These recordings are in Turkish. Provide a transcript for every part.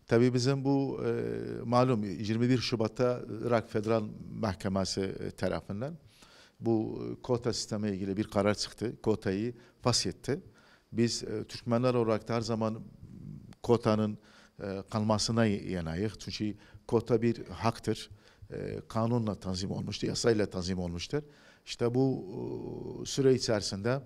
Tabii bizim bu malum 21 Şubat'ta Irak Federal Mahkemesi tarafından bu kota sistemi ilgili bir karar çıktı. Kotayı fashetti. Biz Türkmenler olarak da her zaman kotanın kalmasına yanayız. Çünkü kota bir haktır. Kanunla tanzim olmuştur, yasayla tanzim olmuştur. İşte bu süre içerisinde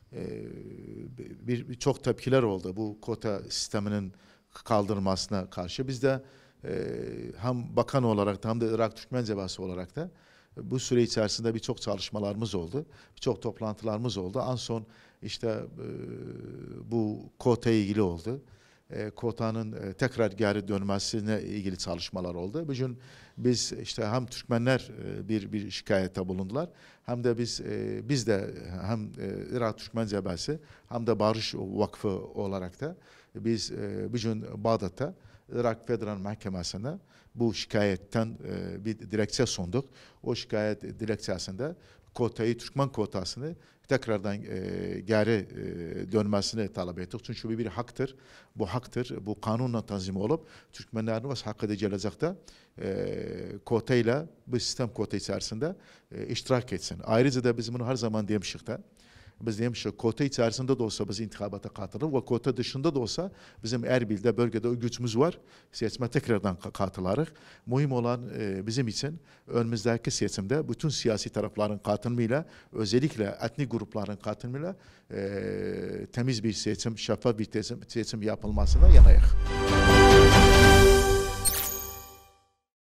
çok tepkiler oldu bu kota sisteminin kaldırılmasına karşı. Biz de hem bakan olarak da hem de Irak Türkmen Cebhası olarak da bu süre içerisinde birçok çalışmalarımız oldu. Birçok toplantılarımız oldu. En son işte bu kotaya ilgili oldu. Kotanın tekrar geri dönmesine ilgili çalışmalar oldu. Bugün biz işte hem Türkmenler bir şikayette bulundular, hem de biz de hem Irak Türkmen Cebhası hem de Barış Vakfı olarak da biz bugün Bağdat'ta Irak Federal Mahkemesi'ne bu şikayetten bir dilekçe sunduk. O şikayet dilekçesinde kotayı, Türkmen kotasını tekrardan geri dönmesini talep ettik. Çünkü bu bir haktır. Bu haktır. Bu kanunla tanzim olup Türkmenlerin hakkı da gelecekte kotayla bu sistem kota içerisinde iştirak etsin. Ayrıca da biz bunu her zaman demiştik de. Biz demiştik kota içerisinde de olsa biz intikabata katılır ve kota dışında da olsa bizim Erbil'de bölgede o gücümüz var. Seçime tekrardan katılırız. Mühim olan bizim için önümüzdeki seçimde bütün siyasi tarafların katılımıyla, özellikle etnik grupların katılımıyla temiz bir seçim, şeffaf bir seçim yapılmasına yanayız.